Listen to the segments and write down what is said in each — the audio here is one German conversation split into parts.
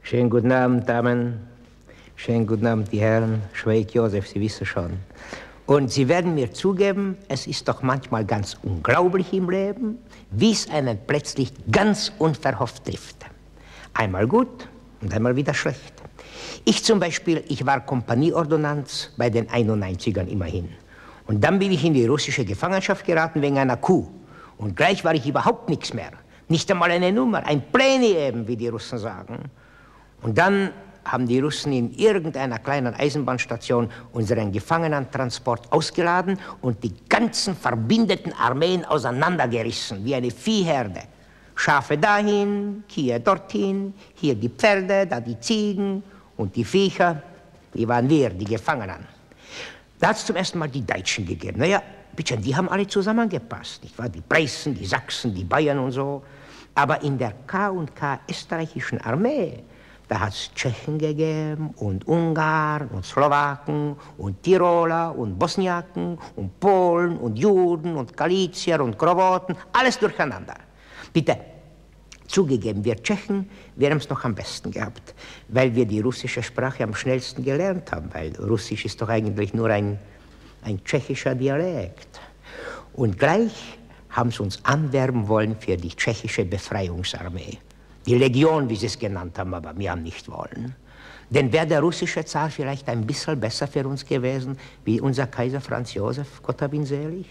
Schönen guten Abend, Damen. Schönen guten Abend, die Herren. Schweig Josef, Sie wissen schon. Und Sie werden mir zugeben, es ist doch manchmal ganz unglaublich im Leben, wie es einen plötzlich ganz unverhofft trifft. Einmal gut und einmal wieder schlecht. Ich zum Beispiel, ich war Kompanieordonnanz bei den 91ern immerhin. Und dann bin ich in die russische Gefangenschaft geraten wegen einer Kuh. Und gleich war ich überhaupt nichts mehr. Nicht einmal eine Nummer, ein Pläni eben, wie die Russen sagen. Und dann haben die Russen in irgendeiner kleinen Eisenbahnstation unseren Gefangenentransport ausgeladen und die ganzen verbündeten Armeen auseinandergerissen, wie eine Viehherde. Schafe dahin, Kühe dorthin, hier die Pferde, da die Ziegen und die Viecher, die waren wir, die Gefangenen. Da hat es zum ersten Mal die Deutschen gegeben. Naja, bitte, die haben alle zusammengepasst, nicht wahr? Die Preußen, die Sachsen, die Bayern und so. Aber in der K&K österreichischen Armee, da hat es Tschechen gegeben und Ungarn und Slowaken und Tiroler und Bosniaken und Polen und Juden und Galizier und Kroaten, alles durcheinander. Bitte, zugegeben, wir Tschechen, wir haben es noch am besten gehabt, weil wir die russische Sprache am schnellsten gelernt haben, weil Russisch ist doch eigentlich nur ein tschechischer Dialekt. Und gleich haben sie uns anwerben wollen für die tschechische Befreiungsarmee. Die Legion, wie sie es genannt haben, aber wir haben nicht wollen. Denn wäre der russische Zar vielleicht ein bisschen besser für uns gewesen, wie unser Kaiser Franz Josef, Gott hab ihn selig?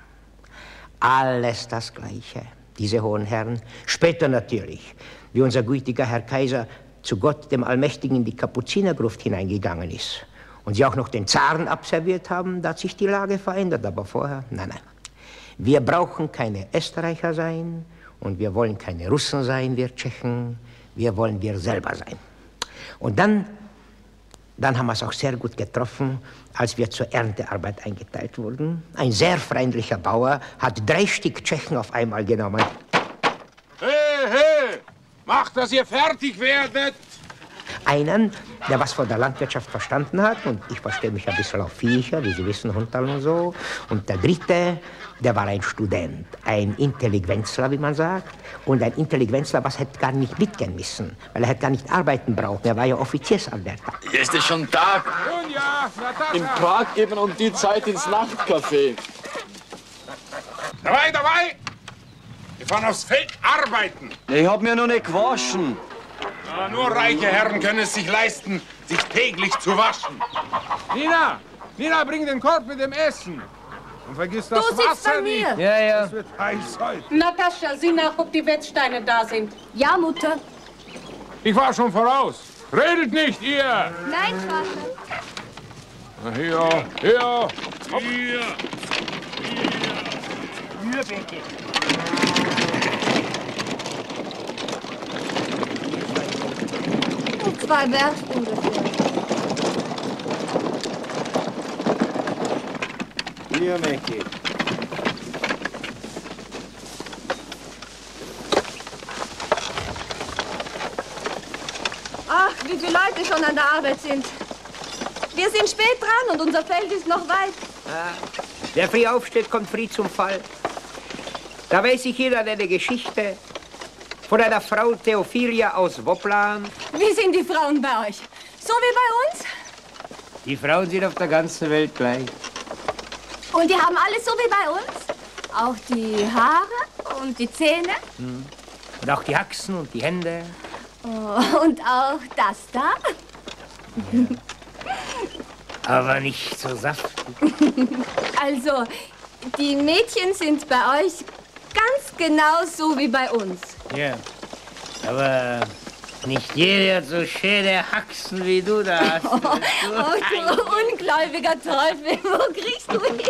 Alles das Gleiche, diese hohen Herren. Später natürlich, wie unser gütiger Herr Kaiser zu Gott, dem Allmächtigen, in die Kapuzinergruft hineingegangen ist und sie auch noch den Zaren abserviert haben, da hat sich die Lage verändert. Aber vorher, nein, nein. Wir brauchen keine Österreicher sein, und wir wollen keine Russen sein, wir Tschechen, wir wollen wir selber sein. Und dann haben wir es auch sehr gut getroffen, als wir zur Erntearbeit eingeteilt wurden. Ein sehr freundlicher Bauer hat 3 Stück Tschechen auf einmal genommen. Hey, hey, macht, dass ihr fertig werdet! Einen, der was von der Landwirtschaft verstanden hat, und ich verstehe mich ein bisschen auf Viecher, wie Sie wissen, Hundtal und so. Und der dritte, der war ein Student, ein Intelligenzler, wie man sagt. Und ein Intelligenzler, was hätte gar nicht mitgehen müssen, weil er hätte gar nicht arbeiten brauchen. Er war ja Offiziersanwärter. Hier ist es schon Tag. Nun ja, Natascha! In Prag geht man um die Zeit ins Nachtcafé. Dabei, dabei! Wir fahren aufs Feld arbeiten. Ich hab mir noch nicht gewaschen. Na, nur reiche Herren können es sich leisten, sich täglich zu waschen. Nina, bring den Korb mit dem Essen. Und vergiss das Du sitzt Wasser bei mir. nicht. Ja, ja. Es wird heiß heute. Natascha, sieh nach, ob die Wetzsteine da sind. Ja, Mutter. Ich war schon voraus. Redet nicht, ihr! Nein, Vater. Na, hier. Hopp. Hier, bitte. Und 2 Werst ungefähr. Hier, Mäcki. Ach, wie viele Leute schon an der Arbeit sind. Wir sind spät dran und unser Feld ist noch weit. Wer früh aufsteht, kommt früh zum Fall. Da weiß ich hier eine Geschichte von einer Frau Theophilia aus Wopplan. Wie sind die Frauen bei euch? So wie bei uns? Die Frauen sind auf der ganzen Welt gleich. Und die haben alles so wie bei uns? Auch die Haare und die Zähne? Und auch die Haxen und die Hände. Oh, und auch das da? Aber nicht so saftig. Also, die Mädchen sind bei euch ganz genau so wie bei uns. Ja, aber nicht jeder hat so schöne Haxen wie du da hast. Oh, du ungläubiger Teufel, wo kriegst du hin?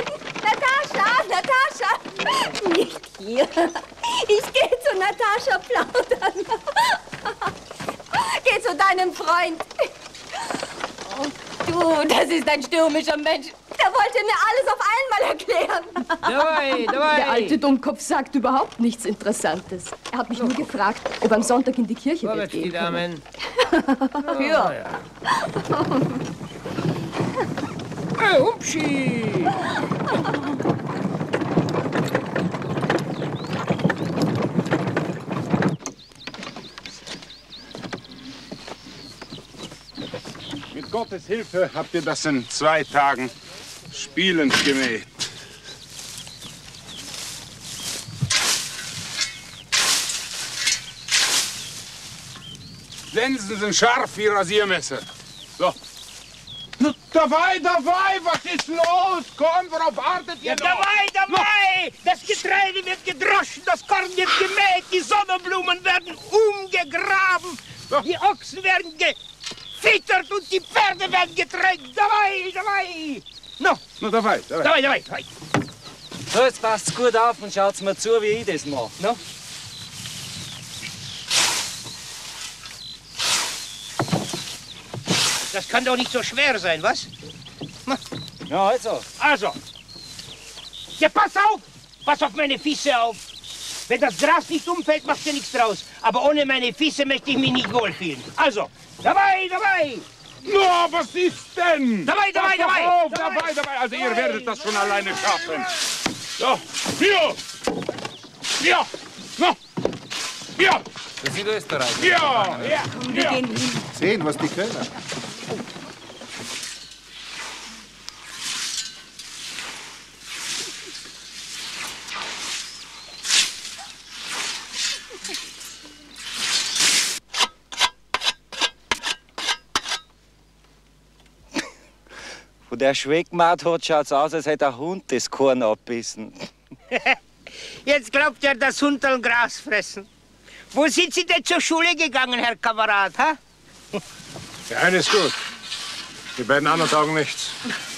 Natascha! Nicht hier. Ich gehe zu Natascha plaudern. Geh zu deinem Freund. Oh, du, das ist ein stürmischer Mensch. Der wollte mir alles auf einmal erklären. Dabei. Der alte Dummkopf sagt überhaupt nichts Interessantes. Er hat mich nur gefragt, ob er am Sonntag in die Kirche Vorwärts, die gehen kann. Damen. Ja. Hey, Hupschi! Mit Gottes Hilfe habt ihr das in 2 Tagen spielend gemäht. Linsen sind scharf wie Rasiermesser. So. Na, dabei, was ist los? Komm, worauf wartet ihr noch? Dabei! Das Getreide wird gedroschen, das Korn wird gemäht, die Sonnenblumen werden umgegraben, die Ochsen werden gefüttert und die Pferde werden getränkt. Dabei! No. Na, dabei. So, jetzt passt's gut auf und schaut's mir zu, wie ich das mache. No. Das kann doch nicht so schwer sein, was? Ja, also. Also. Ja, pass auf meine Füße auf. Wenn das Gras nicht umfällt, macht ja nichts draus. Aber ohne meine Füße möchte ich mich nicht wohlfühlen. Also, dabei! Na, was ist denn? Dabei! Dabei. Also, ihr werdet das schon alleine schaffen. So, hier! No! Hier! Das sind Österreicher. Ja! Wir gehen hin. Sehen, was die können. Wo der Schweckmaat hat, schaut's aus, als hätte ein Hund das Korn abbissen. Jetzt glaubt ihr, das Hundeln Gras fressen. Wo sind Sie denn zur Schule gegangen, Herr Kamerad? Ha? Der eine ist gut. Die beiden anderen taugen nichts.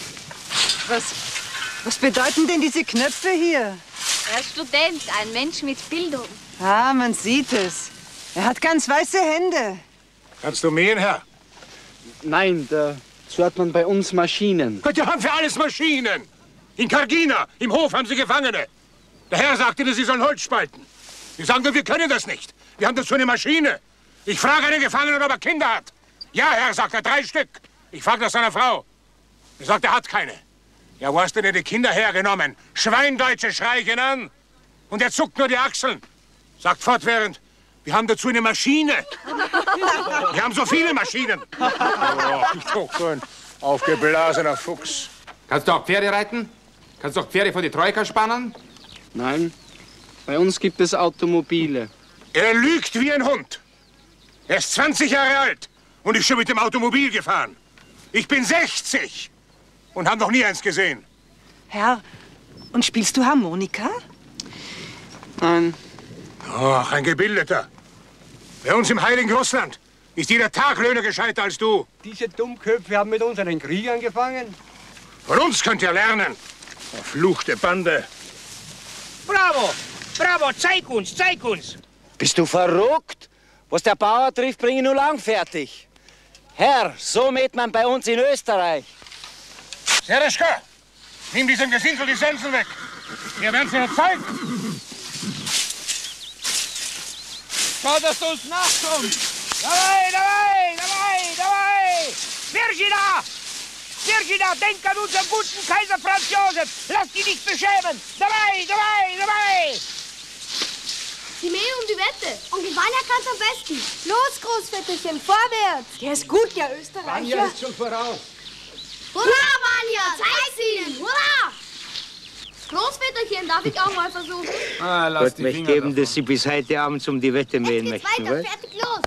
Was bedeuten denn diese Knöpfe hier? Er ist Student, ein Mensch mit Bildung. Ah, man sieht es. Er hat ganz weiße Hände. Kannst du mähen, Herr? Nein, so hat man bei uns Maschinen. Gott, die haben für alles Maschinen. In Kargina, im Hof haben sie Gefangene. Der Herr sagte ihnen, sie sollen Holz spalten. Die sagen, wir können das nicht. Wir haben dazu eine Maschine. Ich frage einen Gefangenen, ob er Kinder hat. Ja, Herr, sagt er, 3 Stück. Ich frage nach seiner Frau. Er sagt, er hat keine. Ja, wo hast du denn die Kinder hergenommen? Schweindeutsche schrei ich ihn an. Und er zuckt nur die Achseln. Sagt fortwährend, wir haben dazu eine Maschine. Wir haben so viele Maschinen. Oh, doch so ein aufgeblasener Fuchs. Kannst du auch Pferde reiten? Kannst du auch Pferde vor die Troika spannen? Nein, bei uns gibt es Automobile. Er lügt wie ein Hund. Er ist 20 Jahre alt und ist schon mit dem Automobil gefahren. Ich bin 60 und habe noch nie eins gesehen. Herr, und spielst du Harmonika? Nein, Ach, ein Gebildeter. Bei uns im heiligen Russland ist jeder Taglöhner gescheiter als du. Diese Dummköpfe haben mit uns einen Krieg angefangen. Von uns könnt ihr lernen. Verfluchte Bande. Bravo, zeig uns. bist du verrückt? Was der Bauer trifft, bringe ich nur lang fertig. Herr, so mäht man bei uns in Österreich. Sereschka, nimm diesem Gesindel die Sensen weg. Wir werden es dir zeigen. Schau, dass du uns nachkommst. Dabei! Virgina, denk an unseren guten Kaiser Franz Josef. Lass dich nicht beschämen. Dabei! Sie mähen um die Wette. Onkel Vanya kann's am besten. Los, Großväterchen, vorwärts. Der ist gut, der Österreicher. Vanya ist schon voraus. Hurra, Vanya, zeig's ihnen. Hurra! Großväterchen, darf ich auch mal versuchen? Ah, lass Wird die mich Finger geben, davon. dass Sie bis heute Abend um die Wette mähen Jetzt möchten, geht's weiter, was? fertig, los.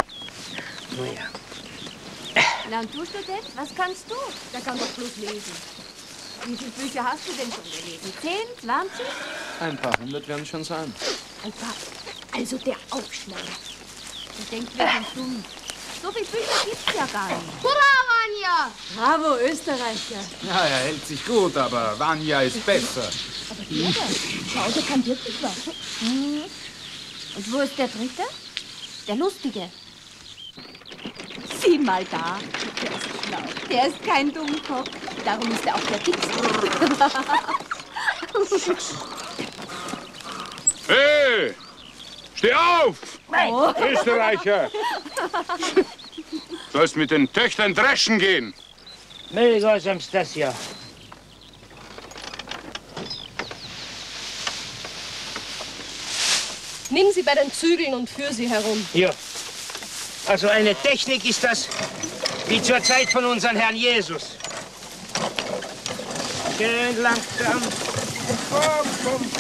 Na und du, Student, was kannst du? Der kann doch bloß lesen. Wie viele Bücher hast du denn schon gelesen? 10, 20? Ein paar 100 werden schon sein. Ein paar. Also der Aufschneider. Ich denke, wir sind dumm. So viele Bücher gibt's ja gar nicht. Hurra, Vanya! Bravo, Österreicher. Ja, er hält sich gut, aber Vanya ist besser. Aber der da, schau, der kann wirklich was. Und wo ist der Dritte? Der Lustige. Sieh mal da. Der ist schlau. Der ist kein Dummkopf. Darum ist er auch der Dickste. Hey, steh auf! Oh. Österreicher! Sollst mit den Töchtern dreschen gehen. Milgosam Stasja. Nimm sie bei den Zügeln und führ sie herum. Ja. Also eine Technik ist das, Wie zur Zeit von unserem Herrn Jesus. Schön langsam. Komm, komm.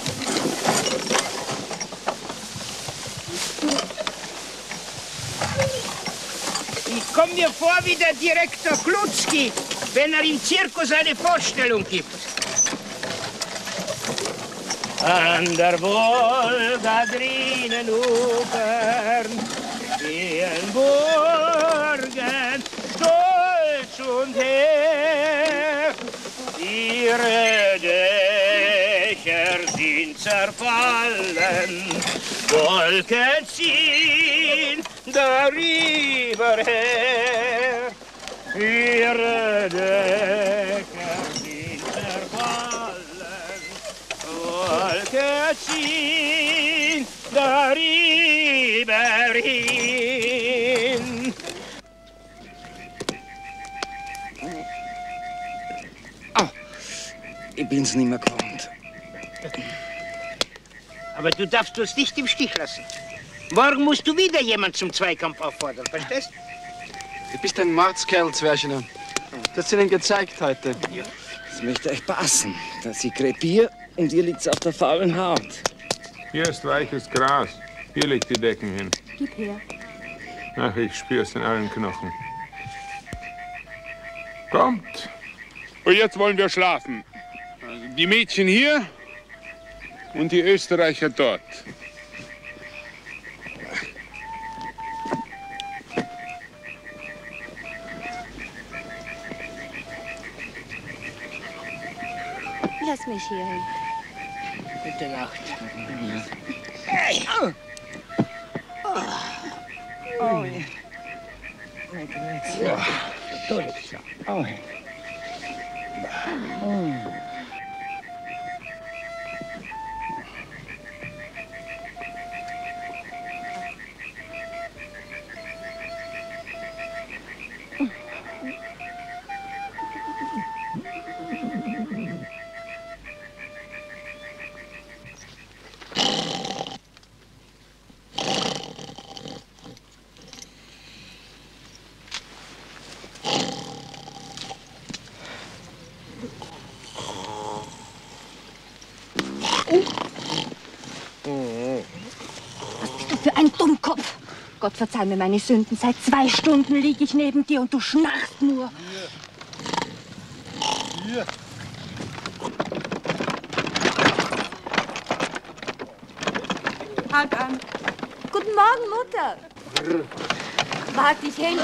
Ich komme mir vor wie der Direktor Klutzki, wenn er im Zirkus eine Vorstellung gibt. An der Wolga drinnen Ufern stehen Burgen stolz und hehr. Ihre Dächer sind zerfallen, Wolken ziehen darüber her. Ihre Dächer sind zerfallen, Wolken ziehen darüber hin. Oh, ich bin's nicht mehr gewohnt. Aber du darfst uns nicht im Stich lassen. Morgen musst du wieder jemand zum Zweikampf auffordern, verstehst? Du bist ein Mordskerl, Zwerchner. Das hast du ihnen gezeigt heute. Ja. Das möchte euch passen. Das ist Krepier und ihr liegt's auf der faulen Haut. Hier ist weiches Gras. Hier liegt die Decken hin. Gib her. Ach, ich spür's in allen Knochen. Kommt. Und jetzt wollen wir schlafen. Also die Mädchen hier und die Österreicher dort. Lass mich hier hin. Gute Nacht. Hey. Oh. Oh. Oh. Für ein Dummkopf. Gott verzeih mir meine Sünden. Seit 2 Stunden liege ich neben dir und du schnarchst nur. Hier. Halt an. Guten Morgen, Mutter. Wart dich hin.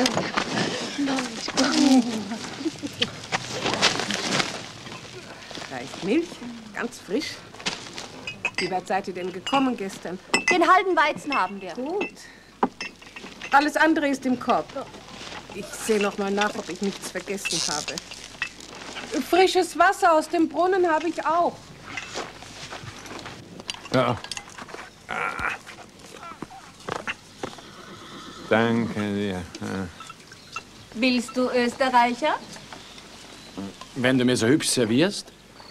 Da ist Milch, ganz frisch. Wie weit seid ihr denn gekommen gestern? Den halben Weizen haben wir. Gut. Alles andere ist im Korb. Ich sehe noch mal nach, ob ich nichts vergessen habe. Frisches Wasser aus dem Brunnen habe ich auch. Ja. Danke dir. Willst du Österreicher? Wenn du mir so hübsch servierst.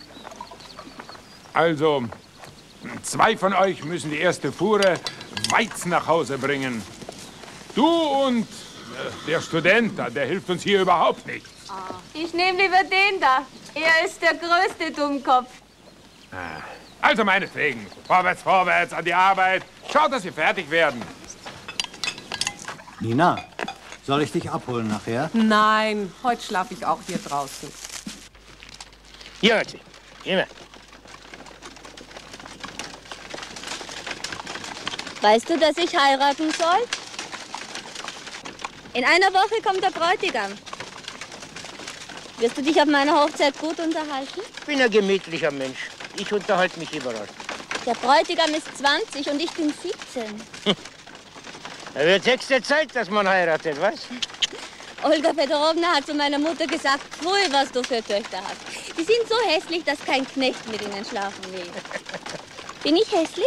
Also, 2 von euch müssen die erste Fuhre Weizen nach Hause bringen. Du und der Student da, der hilft uns hier überhaupt nicht. Ich nehme lieber den da. Er ist der größte Dummkopf. Also meinetwegen, vorwärts, vorwärts, an die Arbeit. Schaut, dass wir fertig werden. Nina, soll ich dich abholen nachher? Nein, heute schlafe ich auch hier draußen. Ja, immer. Weißt du, dass ich heiraten soll? In einer Woche kommt der Bräutigam. Wirst du dich auf meiner Hochzeit gut unterhalten? Ich bin ein gemütlicher Mensch. Ich unterhalte mich überall. Der Bräutigam ist 20 und ich bin 17. Da wird höchste Zeit, dass man heiratet, was? Olga Fedorowna hat zu meiner Mutter gesagt, früh, was du für Töchter hast. Die sind so hässlich, dass kein Knecht mit ihnen schlafen will. Bin ich hässlich?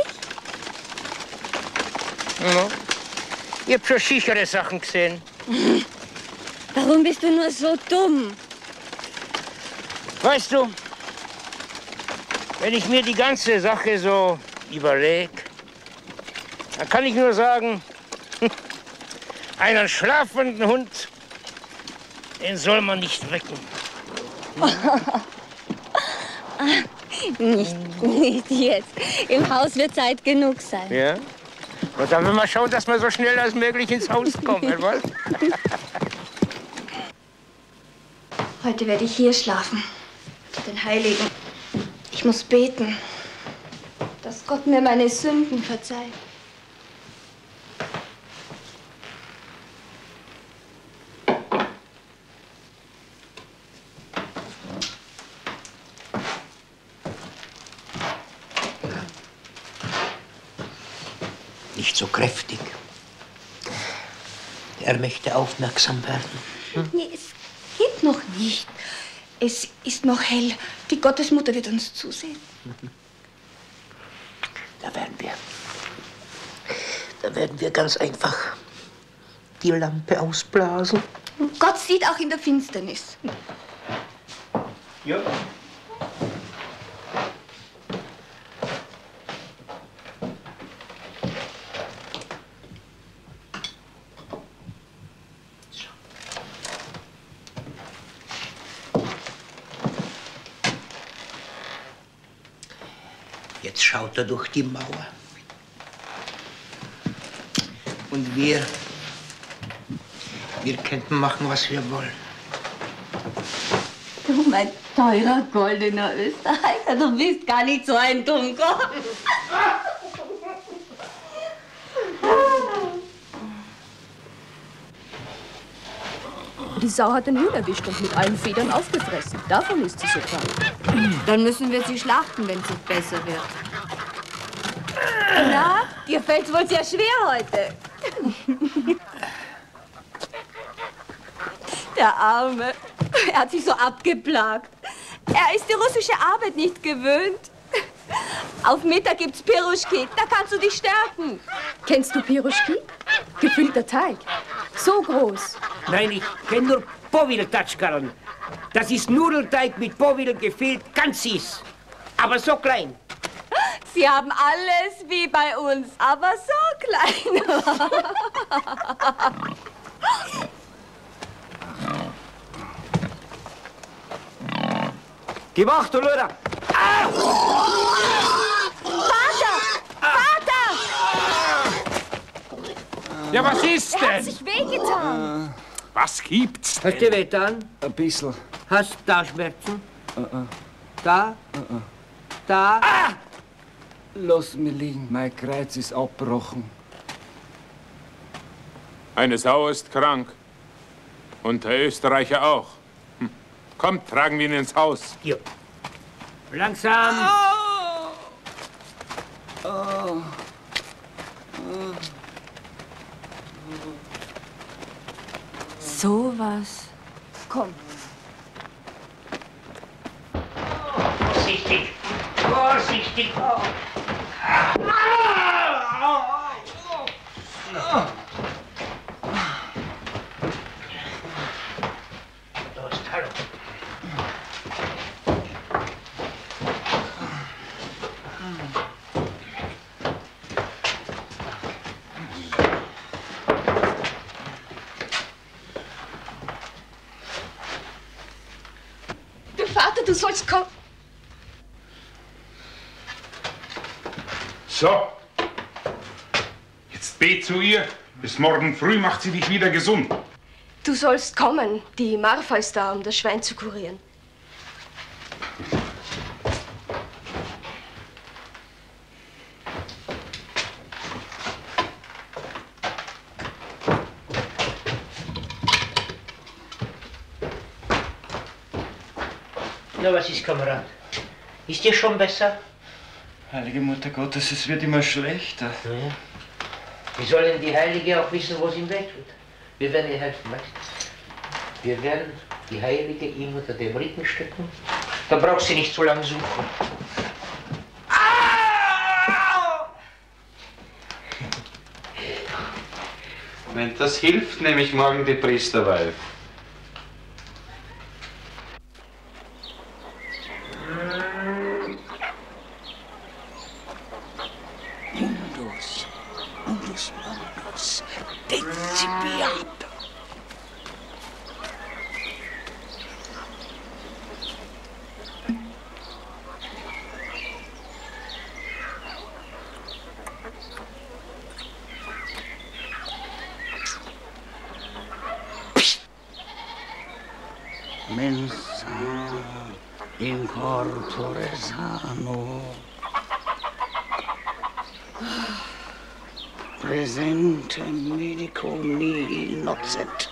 Ja. Ich hab schon schichere Sachen gesehen. Warum bist du nur so dumm? Weißt du, wenn ich mir die ganze Sache so überlege, dann kann ich nur sagen, einen schlafenden Hund Den soll man nicht wecken. Nicht jetzt. Im Haus wird Zeit genug sein. Ja? Und dann wollen wir schauen, dass wir so schnell als möglich ins Haus kommen, was? Heute werde ich hier schlafen. Zu den Heiligen. Ich muss beten, dass Gott mir meine Sünden verzeiht. Nicht so kräftig. Er möchte aufmerksam werden. Nee, es geht noch nicht. Es ist noch hell. Die Gottesmutter wird uns zusehen. Da werden wir ganz einfach die Lampe ausblasen. Gott sieht auch in der Finsternis. Ja. Jetzt schaut er durch die Mauer. Und wir könnten machen, was wir wollen. Du, mein teurer goldener Österreicher, du bist gar nicht so ein Dummkopf. Die Sau hat den Huhn erwischt und mit allen Federn aufgefressen. Davon ist sie so krank. Dann müssen wir sie schlachten, wenn es nicht besser wird. Na, dir fällt's wohl sehr schwer heute. Der Arme, er hat sich so abgeplagt. Er ist die russische Arbeit nicht gewöhnt. Auf Mittag gibt's Piruschki, da kannst du dich stärken. Kennst du Piruschki? Gefüllter Teig. So groß. Nein, ich kenne nur Powidl-Tatschkarren. Das ist Nudelteig mit Powidl gefüllt, ganz süß. Aber so klein. Sie haben alles wie bei uns, aber so klein. Gib acht, du Löder! Ah! Vater! Vater! Ja, was ist Er hat denn? sich wehgetan. Was gibt's Hast du wehgetan? Ein bisschen. Hast du da Schmerzen? Da? Da? Ah! Lass mich liegen, mein Kreuz ist abgebrochen. Eine Sau ist krank. Und der Österreicher auch. Kommt, tragen wir ihn ins Haus. Jo. Langsam. So was. Komm. Vorsichtig. Vorsichtig. Vater, du sollst kommen. So. Jetzt bet zu ihr. Bis morgen früh macht sie dich wieder gesund. Du sollst kommen. Die Marfa ist da, um das Schwein zu kurieren. Na, was ist, Kamerad? Ist dir schon besser? Heilige Mutter Gottes, es wird immer schlechter. Ja. Wie soll denn die Heilige auch wissen, wo es ihm wehtut? Wir werden ihr helfen, weißt du? Wir werden die Heilige ihm unter dem Rücken stecken. Da brauchst du nicht so lange suchen. Wenn das hilft, nehme ich morgen die Priesterweihe. Mensa in corpore sano. Presente medico nihil nocet.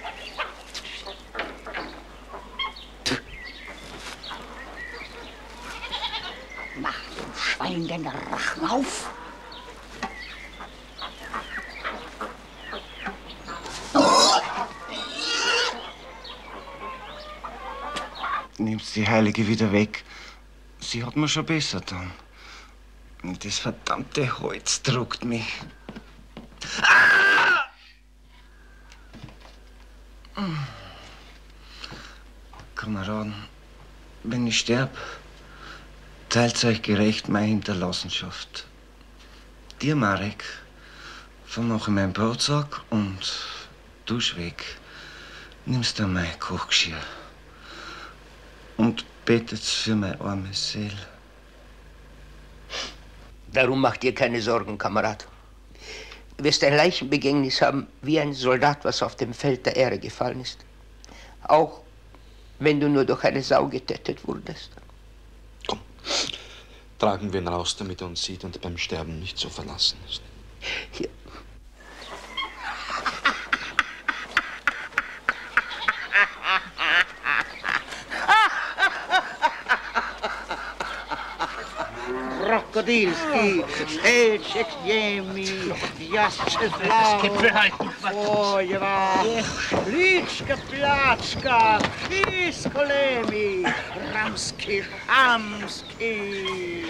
Mach dem Schwein den Rachen auf. Nimmst die Heilige wieder weg. Sie hat mir schon besser getan. Und das verdammte Holz druckt mich. Ah! Kameraden, wenn ich sterb, teilt euch gerecht meine Hinterlassenschaft. Dir, Marek, vermache mein Brotsack und dusch weg. Nimmst dann mein Kochgeschirr und betet für meine arme Seele. Darum mach dir keine Sorgen, Kamerad. Du wirst ein Leichenbegängnis haben, wie ein Soldat, was auf dem Feld der Ehre gefallen ist. Auch wenn du nur durch eine Sau getötet wurdest. Komm, tragen wir ihn raus, damit er uns sieht und beim Sterben nicht so verlassen ist. Hier. Krokodilski, Elček Jemi, Jasče Zlavo, Ojeva, Lička Plačka, Fisko Lemi, Ramski Hamski,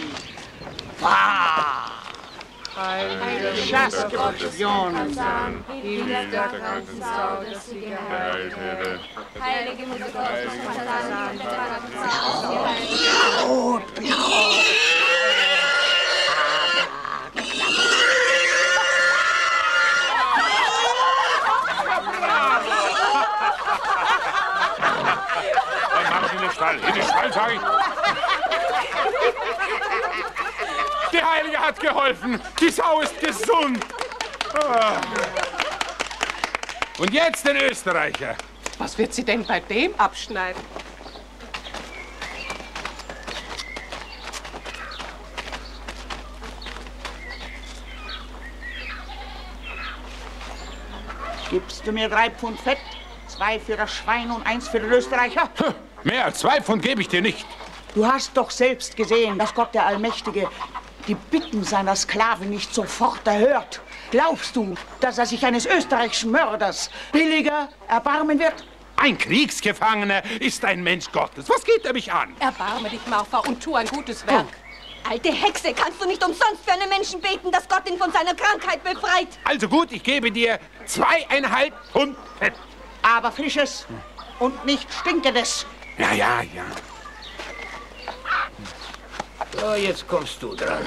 Schaske Potion, Hilf der kranken Sau, dass sie geheilt werde. Heilige Mutter Gottes, In den Stall, sag ich. Die Heilige hat geholfen. Die Sau ist gesund. Und jetzt den Österreicher. Was wird sie denn bei dem abschneiden? Gibst du mir 3 Pfund Fett, 2 für das Schwein und 1 für den Österreicher? Mehr als 2 Pfund gebe ich dir nicht. Du hast doch selbst gesehen, dass Gott der Allmächtige die Bitten seiner Sklaven nicht sofort erhört. Glaubst du, dass er sich eines österreichischen Mörders billiger erbarmen wird? Ein Kriegsgefangener ist ein Mensch Gottes. Was geht er mich an? Erbarme dich, Marfa, und tu ein gutes Werk. Alte Hexe, kannst du nicht umsonst für einen Menschen beten, dass Gott ihn von seiner Krankheit befreit? Also gut, ich gebe dir 2,5 Pfund Fett. Aber frisches und nicht stinkendes. Ja, ja, ja. So, jetzt kommst du dran.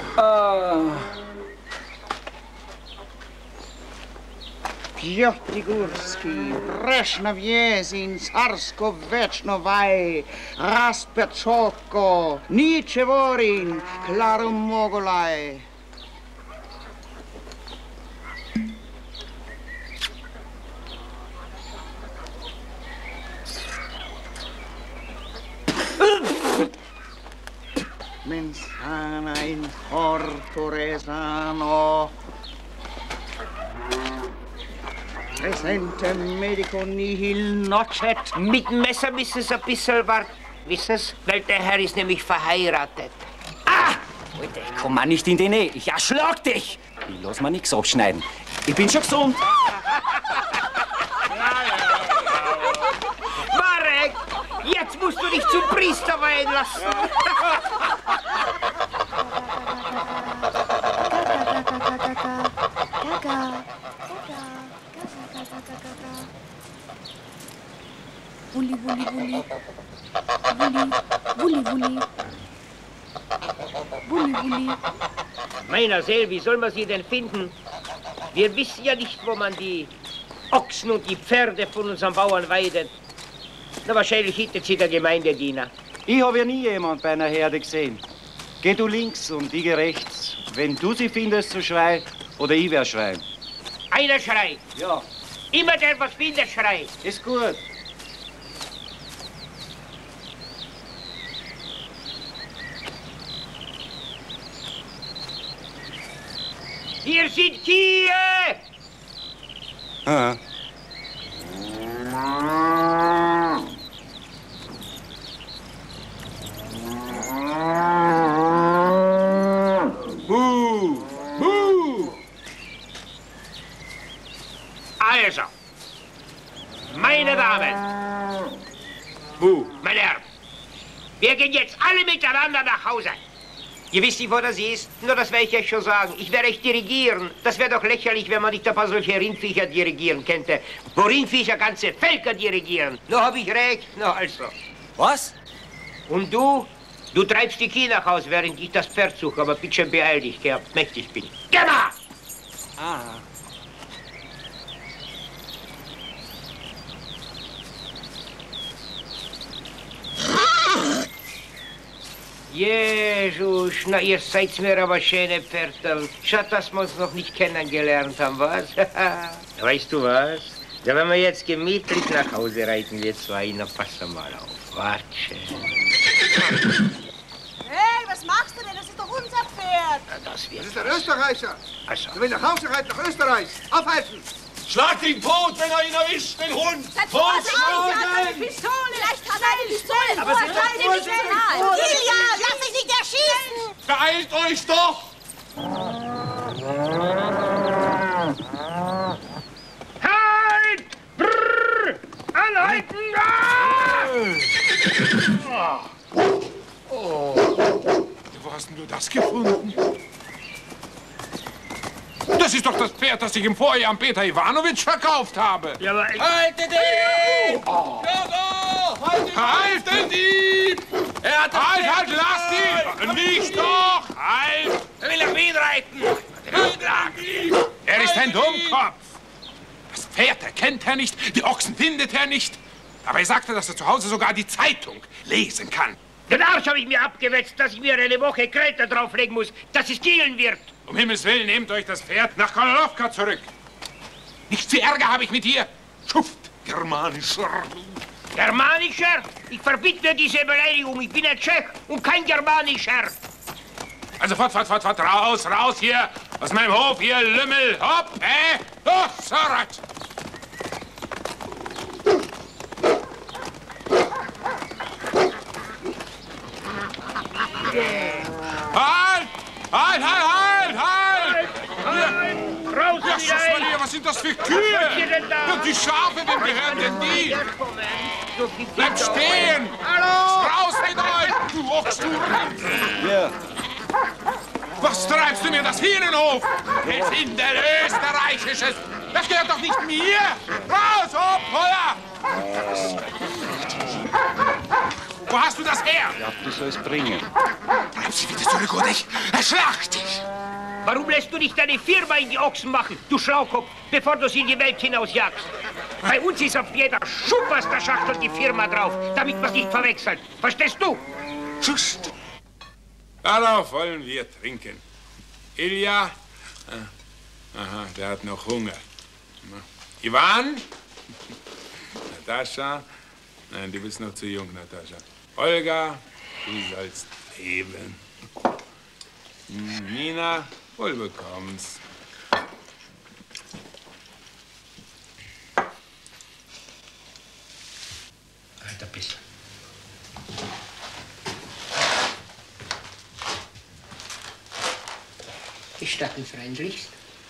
Piotigurski, Brezhnevjezin, Sarsko Večnovaj, Raspečoko, Ničevorin, Klaromogolaj. Mensana in Fortoresano. Presente medico nihil nocet. Mit dem Messer müssen Sie ein bisschen warten. Wissen Sie, weil der Herr ist nämlich verheiratet. Alter, ich komm mal nicht in die Nähe. Ich erschlag dich. Ich lass mir nichts abschneiden. Ich bin schon gesund. Marek, jetzt musst du dich zum Priester weihen lassen. Wulli, wulli, wulli. Wulli, wulli, wulli. Wulli, wulli. Meiner Seel, wie soll man sie denn finden? Wir wissen ja nicht, wo man die Ochsen und die Pferde von unseren Bauern weidet. Na, wahrscheinlich hittet sie der Gemeindediener. Ich habe ja nie jemand bei einer Herde gesehen. Geh du links und ich geh rechts. Wenn du sie findest, so schrei. Oder ich werde schreien. Einer schreit. Ja. Immer der, was findet, schreit. Ist gut. Hier sind Kühe! Ah. Buh! Buh! Also, meine Damen, Buh, meine Herren, wir gehen jetzt alle miteinander nach Hause. Ihr wisst nicht, wo das ist? Nur das werde ich euch schon sagen. Ich werde euch dirigieren. Das wäre doch lächerlich, wenn man nicht ein paar solche Rindviecher dirigieren könnte. Wo Rindviecher ganze Völker dirigieren. Nur habe ich recht. Na also. Was? Und du? Du treibst die Kinder nach Hause, während ich das Pferd suche. Aber bitte schön beeil dich, gell, mächtig bin. Geh mal! Ah. Jesus, na ihr seid mir aber schöne Pferdl. Schade, dass wir uns noch nicht kennengelernt haben, was? Weißt du was? Da werden wir jetzt gemütlich nach Hause reiten, wir zwei. Na, pass mal auf. Warte. Hey, was machst du denn? Das ist doch unser Pferd. Das ist der Österreicher. Also. Der will nach Hause reiten, nach Österreich. Aufhalten! Schlagt ihn tot, wenn er ihn erwischt, den Hund! Totschlagen! Pistole! Vielleicht hat er eine Pistole! Aber sie seid nicht schnell! Ilja, lass dich nicht erschießen! Beeilt euch doch! Halt! Brrr! Anhalten! Oh. Wo hast denn du das gefunden? Das ist doch das Pferd, das ich im Vorjahr an Peter Iwanowitsch verkauft habe. Ja, aber Haltet ihn! Oh. Halt den Dieb! Er hat das Halt, Pferd halt, lass ihn! Nicht doch! Halt! Er will nach Wien reiten! Er ist ein Dummkopf. Das Pferd erkennt er nicht, die Ochsen findet er nicht. Aber er sagte, dass er zu Hause sogar die Zeitung lesen kann. Den Arsch habe ich mir abgewetzt, dass ich mir eine Woche Kräuter drauflegen muss, dass es gehen wird. Um Himmels Willen, nehmt euch das Pferd nach Konolowka zurück. Nicht viel Ärger habe ich mit dir. Schuft, germanischer. Germanischer? Ich verbiete mir diese Beleidigung. Ich bin ein Tschech und kein Germanischer. Also fort, raus hier. Aus meinem Hof hier, Lümmel. Hopp, oh, so right. Halt! Raus Ja, wieder schuss mal hier, was sind das für Kühe? Was ihr denn da? Und die Schafe, wem gehören denn die? Bleib stehen! Hallo! Raus mit euch, du Ochsen! Ja. Was treibst du mir das hier in den Hof? Wir sind ein österreichisches. Das gehört doch nicht mir! Raus, hopp, holla! Wo hast du das her? Ja, du sollst bringen. Bleib sie wieder zurück, oder ich erschlag dich! Warum lässt du nicht deine Firma in die Ochsen machen, du Schlaukopf, bevor du sie in die Welt hinausjagst? Bei uns ist auf jeder Schuhpasterschachtel die Firma drauf, damit man nicht verwechselt. Verstehst du? Just. Darauf wollen wir trinken. Ilja? Aha, der hat noch Hunger. Iwan? Natascha? Nein, du bist noch zu jung, Natascha. Olga, du sollst leben. Nina, wohl bekommst. Halt ein bisschen. Gestatten freundlichst.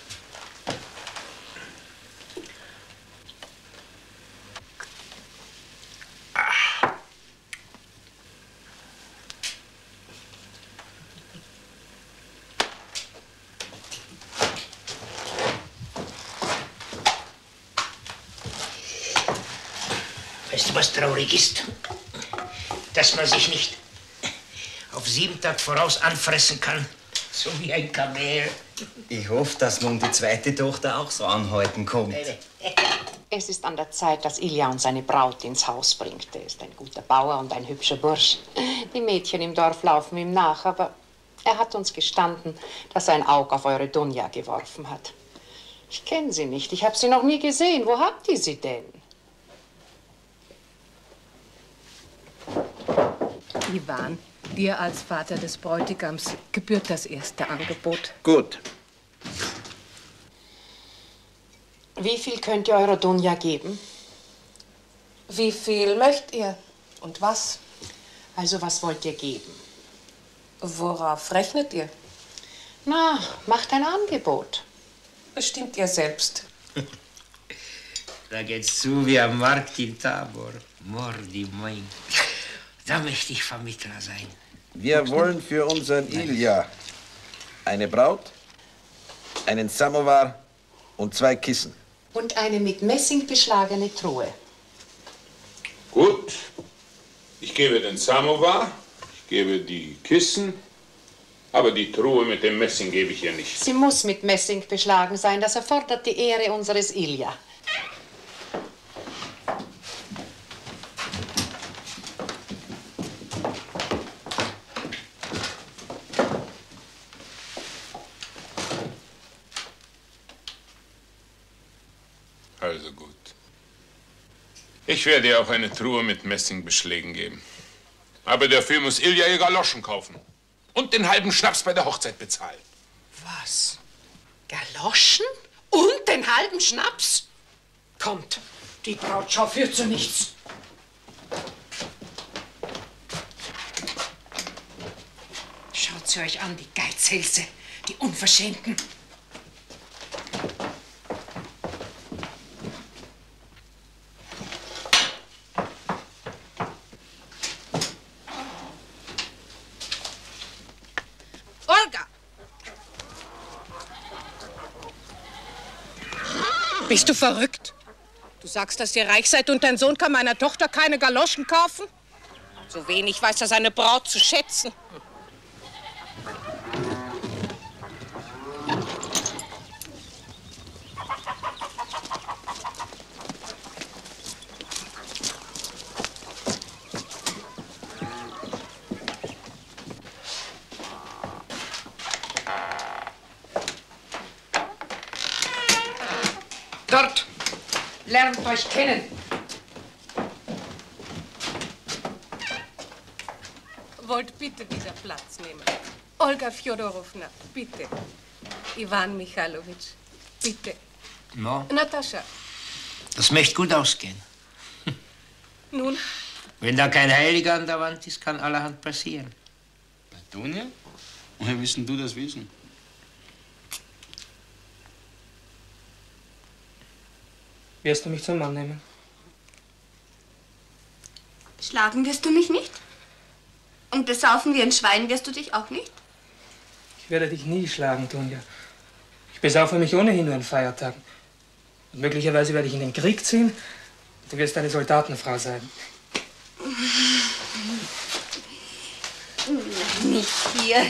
Weißt du, was traurig ist? Dass man sich nicht auf 7 Tage voraus anfressen kann, so wie ein Kamel. Ich hoffe, dass nun die zweite Tochter auch so anhalten kommt. Es ist an der Zeit, dass Ilja uns eine Braut ins Haus bringt. Er ist ein guter Bauer und ein hübscher Bursch. Die Mädchen im Dorf laufen ihm nach, aber er hat uns gestanden, dass er ein Auge auf eure Dunja geworfen hat. Ich kenne sie nicht, ich habe sie noch nie gesehen. Wo habt ihr sie denn? Iwan, dir als Vater des Bräutigams gebührt das erste Angebot. Gut. Wie viel könnt ihr eurer Dunja geben? Wie viel möchtet ihr? Und was? Also, was wollt ihr geben? Worauf rechnet ihr? Na, macht ein Angebot. Bestimmt ihr selbst. Da geht's zu wie am Markt in Tabor. Mordi mein. Da möchte ich Vermittler sein. Wir wollen für unseren Ilja eine Braut, einen Samovar und 2 Kissen. Und eine mit Messing beschlagene Truhe. Gut. Ich gebe den Samovar, ich gebe die Kissen, aber die Truhe mit dem Messing gebe ich ihr nicht. Sie muss mit Messing beschlagen sein. Das erfordert die Ehre unseres Ilja. Also gut. Ich werde ihr auch eine Truhe mit Messingbeschlägen geben. Aber dafür muss Ilja ihr Galoschen kaufen. Und den halben Schnaps bei der Hochzeit bezahlen. Was? Galoschen? Und den halben Schnaps? Kommt, die Brautschau führt zu nichts. Schaut sie euch an, die Geizhälse, die Unverschämten. Olga! Bist du verrückt? Du sagst, dass ihr reich seid und dein Sohn kann meiner Tochter keine Galoschen kaufen? So wenig weiß er seine Braut zu schätzen. Dort! Lernt euch kennen! Wollt bitte wieder Platz nehmen. Olga Fjodorowna, bitte. Iwan Michalowitsch, bitte. No, Natascha, das möchte gut ausgehen. nun, Wenn da kein Heiliger an der Wand ist, kann allerhand passieren. Bei Dunja? Woher willst denn du das wissen? Wirst du mich zum Mann nehmen? Schlagen wirst du mich nicht? Und besaufen wie ein Schwein wirst du dich auch nicht? Ich werde dich nie schlagen, Dunja. Ich besaufe mich ohnehin nur an Feiertagen. Und möglicherweise werde ich in den Krieg ziehen. Du wirst eine Soldatenfrau sein. Nicht hier.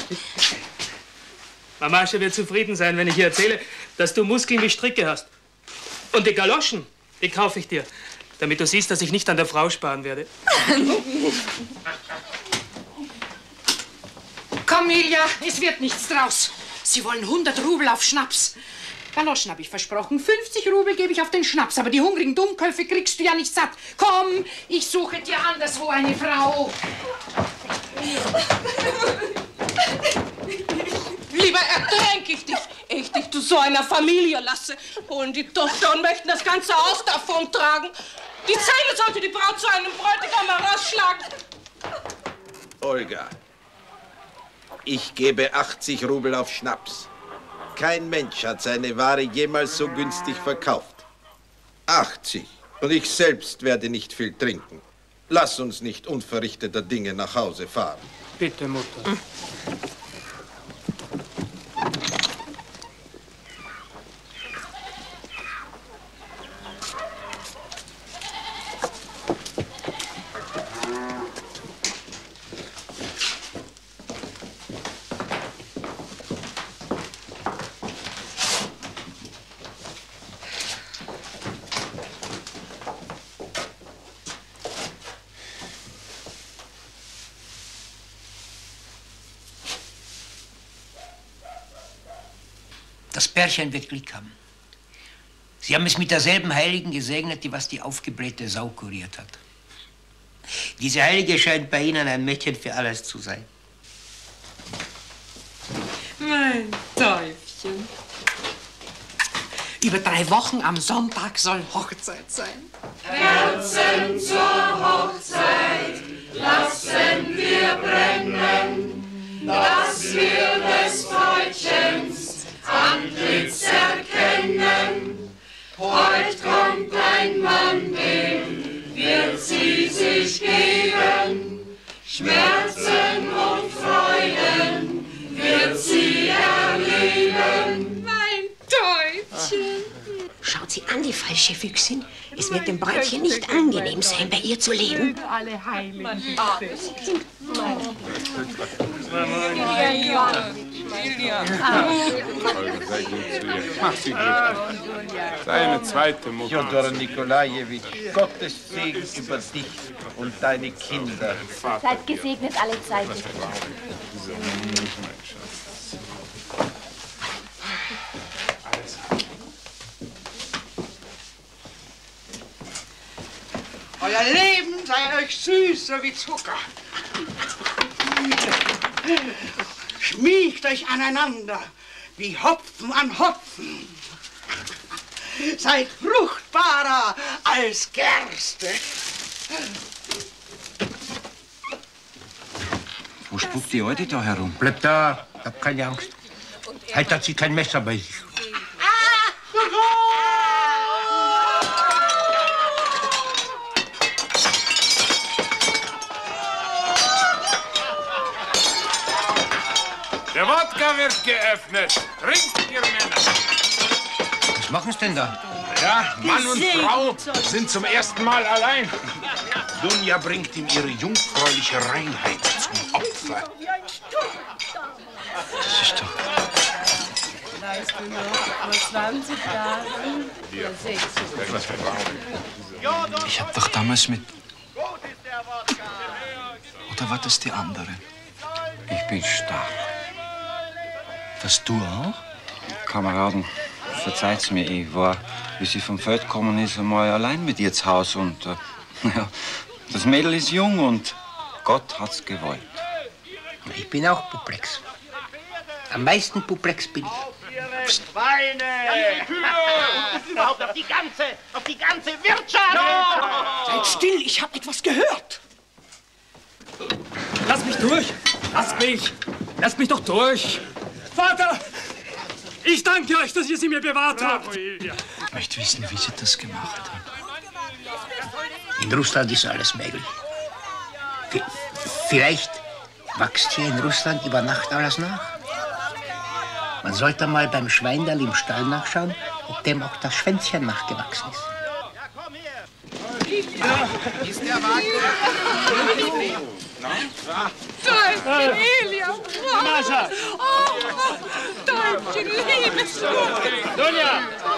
Mamasche wird zufrieden sein, wenn ich ihr erzähle, dass du Muskeln wie Stricke hast. Und die Galoschen, die kaufe ich dir, damit du siehst, dass ich nicht an der Frau sparen werde. Komm, Ilja, es wird nichts draus. Sie wollen 100 Rubel auf Schnaps. Galoschen habe ich versprochen. 50 Rubel gebe ich auf den Schnaps. Aber die hungrigen Dummköpfe kriegst du ja nicht satt. Komm, ich suche dir anderswo eine Frau. lieber ertränke ich dich, ehe ich dich zu so einer Familie lasse. Holen die Tochter und möchten das ganze Haus davon tragen. Die Zähne sollte die Braut zu einem Bräutigam herausschlagen. Olga, ich gebe 80 Rubel auf Schnaps. Kein Mensch hat seine Ware jemals so günstig verkauft. 80. Und ich selbst werde nicht viel trinken. Lass uns nicht unverrichteter Dinge nach Hause fahren. Bitte, Mutter. Das Pärchen wird Glück haben. Sie haben es mit derselben Heiligen gesegnet, die was die aufgeblähte Sau kuriert hat. Diese Heilige scheint bei Ihnen ein Mädchen für alles zu sein. Mein Täubchen. Über 3 Wochen am Sonntag soll Hochzeit sein. Herzen zur Hochzeit lassen wir brennen, dass wir des Bräutchens Antlitz erkennen. Heut kommt ein Mann, dem wird sie sich geben, Schmerzen und Freuden wird sie erleben. Mein Deutschen. Schaut sie an, die falsche Füchsin. Es wird dem Bräutchen nicht angenehm sein, bei ihr zu leben. Alle Heiligen. Mach sie glücklich. Deine zweite Mutter. Fjodor Nikolajewitsch, Gottes Segen über dich und deine Kinder. Seid gesegnet alle Zeit. Euer Leben sei euch süßer wie Zucker. Schmiegt euch aneinander wie Hopfen an Hopfen. Seid fruchtbarer als Gerste. Wo spuckt die Alte da herum? Bleib da, hab keine Angst. Heute hat sie kein Messer bei sich. Der Wodka wird geöffnet. Trinkt, ihr Männer. Was machen Sie denn da? Ja, Mann und Frau sind zum ersten Mal allein. Dunja bringt ihm ihre jungfräuliche Reinheit zum Opfer. Das ist doch... Weißt du noch, vor 20 Jahren? Ich hab doch damals mit... Oder war das die andere? Ich bin stark. Das du auch? Kameraden, verzeiht's mir, ich war, wie sie vom Feld gekommen ist, einmal allein mit ihr zu Hause. Und ja, das Mädel ist jung und Gott hat's gewollt. Ich bin auch perplex. Am meisten perplex bin ich. Schweine! Und überhaupt auf die ganze Wirtschaft! Seid still, ich habe etwas gehört. Lass mich durch! Lasst mich! Lasst mich doch durch! Vater! Ich danke euch, dass ihr sie mir bewahrt habt! Ich möchte wissen, wie sie das gemacht haben. In Russland ist alles möglich. Vielleicht wächst hier in Russland über Nacht alles nach. Man sollte mal beim Schweinerl im Stall nachschauen, ob dem auch das Schwänzchen nachgewachsen ist. Ist der Wagen? Däumchen, Elia, Mascha! Oh, Däumchen, liebes Dunja!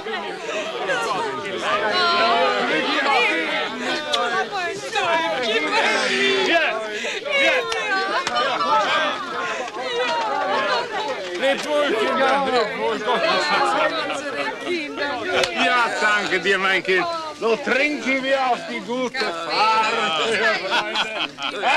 Leb wohl, Kinder, leb wohl. Ja, danke dir, mein Kind. So trinken wir auf die gute Fahrt, Freunde.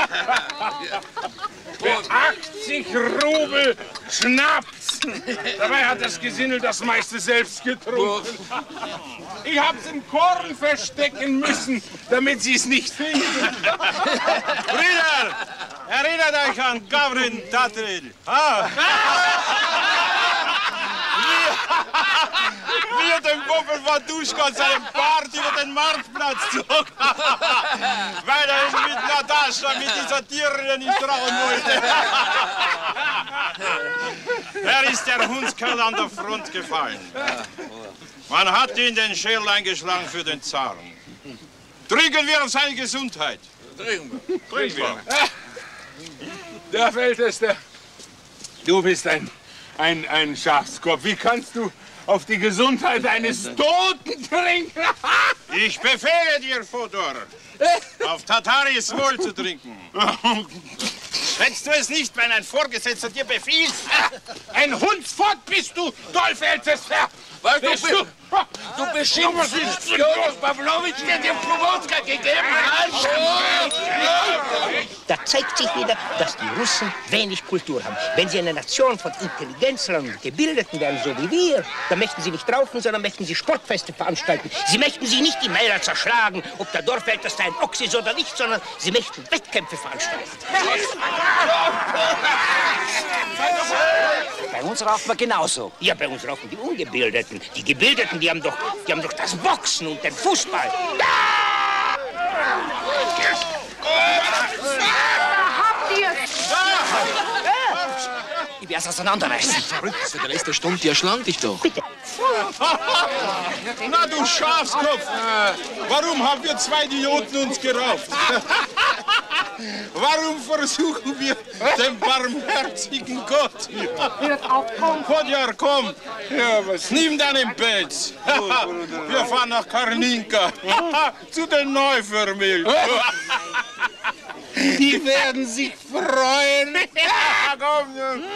Für 80 Rubel Schnaps. Dabei hat das Gesindel das meiste selbst getrunken. Ich hab's im Korn verstecken müssen, damit sie es nicht finden. Brüder, erinnert euch an Gavrin Tatril. Wie er den Kumpel von Duschka seinen Bart über den Marktplatz zog, weil er ihn mit Natascha, mit dieser Tierin nicht trauen wollte. Er ist der Hundskerl an der Front gefallen. Man hat ihn den Schädel eingeschlagen für den Zaren. Trinken wir auf seine Gesundheit. Trinken wir. Der Älteste, du bist ein Schafskopf. Wie kannst du auf die Gesundheit eines Toten trinken? Ich befehle dir, Fodor, auf Tataris wohl zu trinken. Schätzt du es nicht, wenn ein Vorgesetzter dir befiehlt? Ein Hundsfott bist du, Dolf Ältester! Du beschimpfst Jonas Pawlowitsch, der dir Pomodka gegeben hat. Da zeigt sich wieder, dass die Russen wenig Kultur haben. Wenn sie eine Nation von Intelligenzlern und Gebildeten wären, so wie wir, dann möchten sie nicht raufen, sondern möchten sie Sportfeste veranstalten. Sie möchten sie nicht die Meiler zerschlagen, ob der Dorfälteste ein Ochs ist oder nicht, sondern sie möchten Wettkämpfe veranstalten. Bei uns raucht man genauso. Ja, bei uns rauchen die Ungebildeten. Die Gebildeten, die haben doch das Boxen und den Fußball. Habt ihr's? Ich werd's auseinanderreißen. Verrückt, seit der letzten Stunde, die erschlang dich doch. Bitte. Na, du Schafskopf! Warum haben wir zwei Idioten uns gerauft? Warum versuchen wir den barmherzigen Gott? Hört auf, komm. Podjar, komm! Ja, nimm deinen Pelz! Wir fahren nach Karninka, zu den Neuvermählten. Die werden sich freuen. Komm.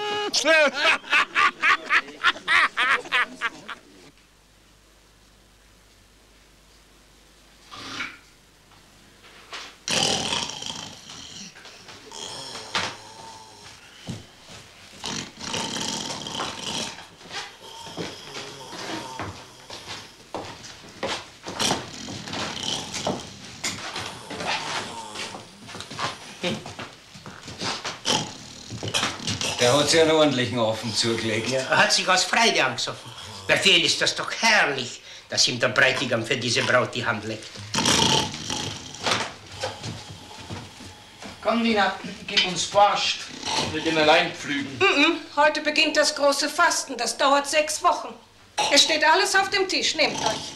Der hat sich einen ordentlichen Ofen zugelegt. Ja, er hat sich aus Freude angesoffen. Befehl ist das doch herrlich, dass ihm der Bräutigam für diese Braut die Hand legt. Komm, Nina, gib uns Borscht. Wir gehen allein pflügen. Heute beginnt das große Fasten. Das dauert 6 Wochen. Es steht alles auf dem Tisch. Nehmt euch.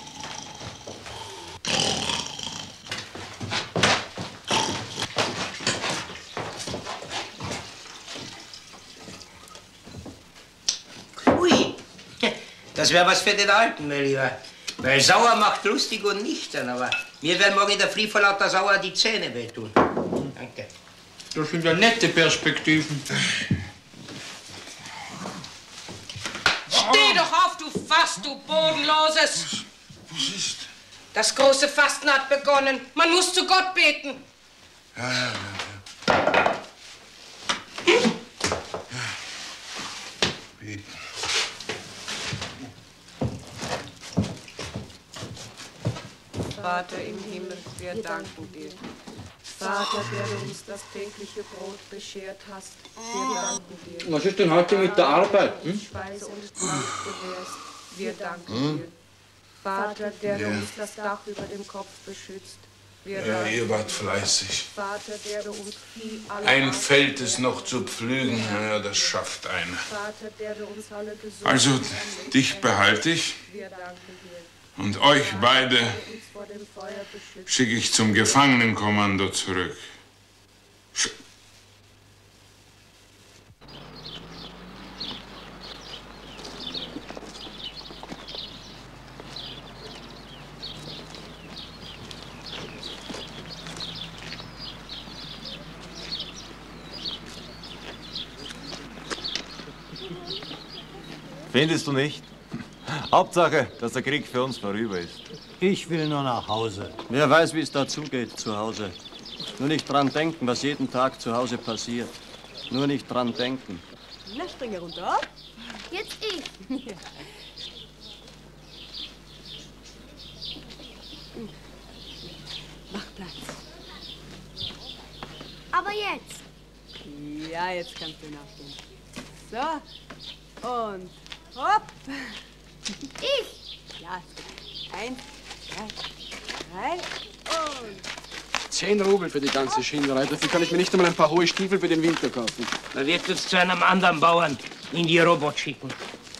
Ui, das wäre was für den Alten, mein Lieber. Weil Sauer macht lustig und nüchtern, aber mir werden morgen in der Früh vor lauter Sauer die Zähne wehtun. Danke. Das sind ja nette Perspektiven. Steh doch auf, du Fass, du Bodenloses! Was ist? Das große Fasten hat begonnen. Man muss zu Gott beten. Ja. Beten. Vater im Himmel, wir danken dir. Vater, der du uns das tägliche Brot beschert hast, wir danken dir. Was ist denn heute mit der Arbeit? Speise und Trank gewährst, wir danken dir. Vater, der du uns das Dach über dem Kopf beschützt, wir Ja, danken ihr wart dir. fleißig. Vater, der du uns Vieh alle Ein Art- Feld ist noch zu pflügen, ja, das schafft einer. Vater, der du uns alle gesund Also, und dich behalte ich wir danken dir. und euch beide Uns vor dem Feuer beschützt. schicke ich zum Gefangenenkommando zurück. Findest du nicht? Hauptsache, dass der Krieg für uns vorüber ist. Ich will nur nach Hause. Wer weiß, wie es da zugeht zu Hause. Nur nicht dran denken, was jeden Tag zu Hause passiert. Nur nicht dran denken. Na, springe runter. Jetzt ich. Mach Platz. Aber jetzt. Ja, jetzt kannst du nachstehen. So. Und hopp. Ich. Ja, 1, 2, 3 und... 10 Rubel für die ganze Schinderei. Dafür kann ich mir nicht einmal ein paar hohe Stiefel für den Winter kaufen. Man wird uns zu einem anderen Bauern in die Robot schicken.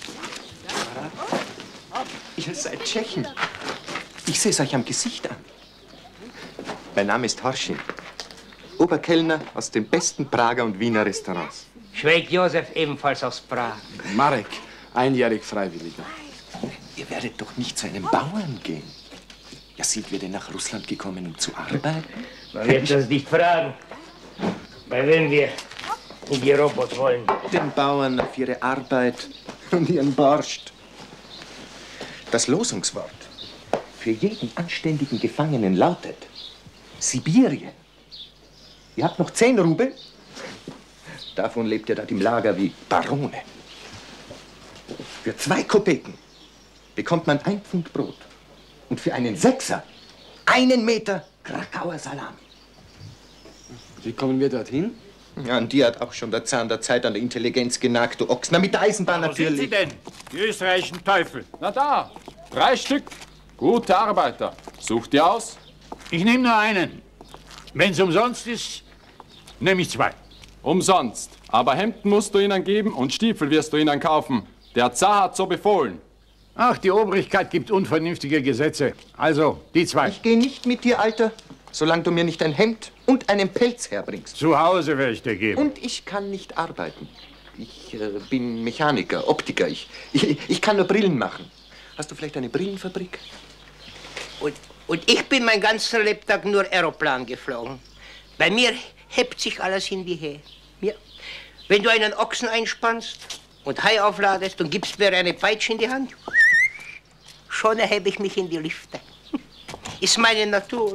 Ihr seid Tschechen. Ich sehe es euch am Gesicht an. Mein Name ist Horschin. Oberkellner aus den besten Prager und Wiener Restaurants. Schweig Josef ebenfalls aus Prag. Marek, einjährig Freiwilliger. Ihr werdet doch nicht zu einem Bauern gehen. Ja, sind wir denn nach Russland gekommen, um zu arbeiten? Man wird das nicht fragen, bei wem wir in die Robot wollen. Den Bauern auf ihre Arbeit und ihren Borscht. Das Losungswort für jeden anständigen Gefangenen lautet Sibirien. Ihr habt noch 10 Rubel. Davon lebt ihr dort im Lager wie Barone. Für 2 Kopeken bekommt man 1 Pfund Brot. Und für einen 6er 1 Meter Krakauer Salami. Wie kommen wir dorthin? Ja, an dir hat auch schon der Zahn der Zeit an der Intelligenz genagt, du Ochs. Na, mit der Eisenbahn natürlich. Wo sind Sie denn, die österreichischen Teufel? Na da, 3 Stück. Gute Arbeiter. Sucht ihr aus? Ich nehme nur einen. Wenn es umsonst ist, nehme ich 2. Umsonst. Aber Hemden musst du ihnen geben und Stiefel wirst du ihnen kaufen. Der Zar hat so befohlen. Ach, die Obrigkeit gibt unvernünftige Gesetze. Also, die 2. Ich gehe nicht mit dir, Alter, solange du mir nicht ein Hemd und einen Pelz herbringst. Zu Hause werde ich dir geben. Und ich kann nicht arbeiten. Ich bin Mechaniker, Optiker. Ich kann nur Brillen machen. Hast du vielleicht eine Brillenfabrik? Und ich bin mein ganzer Lebtag nur Aeroplan geflogen. Bei mir hebt sich alles in die Höhe. Ja. Wenn du einen Ochsen einspannst und Hai aufladest und gibst mir eine Peitsche in die Hand, schon erhebe ich mich in die Lüfte. Ist meine Natur.